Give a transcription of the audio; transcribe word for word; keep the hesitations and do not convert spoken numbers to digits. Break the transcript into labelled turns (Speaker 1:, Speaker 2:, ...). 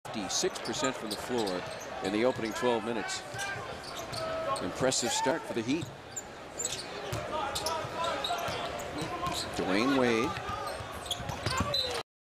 Speaker 1: fifty-six percent from the floor in the opening twelve minutes. Impressive start for the Heat. Dwayne Wade